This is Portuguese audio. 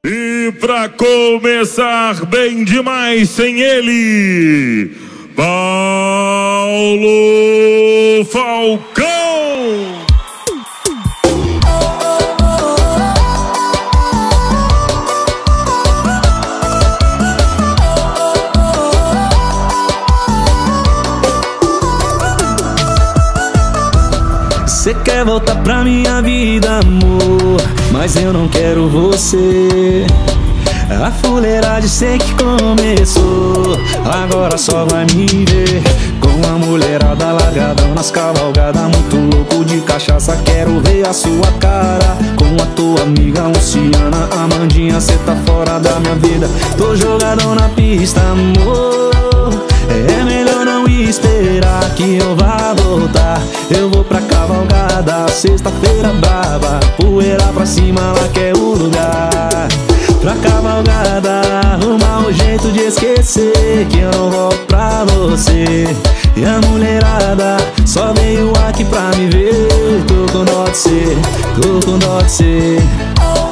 E pra começar bem demais sem ele, Paulo Falcão! Cê quer voltar pra minha vida, amor, mas eu não quero você. A fuleiragem sei que começou, agora só vai me ver com a mulherada largadão nas cavalgadas, muito louco de cachaça. Quero ver a sua cara com a tua amiga Luciana. Amandinha, cê tá fora da minha vida, tô jogadão na pista, amor. É melhor não esperar que eu vá voltar. Eu vou pra cavalgada, sexta-feira brava, poeira pra cima, lá que é o lugar. Pra cavalgada, arrumar um jeito de esquecer que eu não volto pra você. E a mulherada só veio aqui pra me ver. Tô com dó de cê, tô com dó de cê.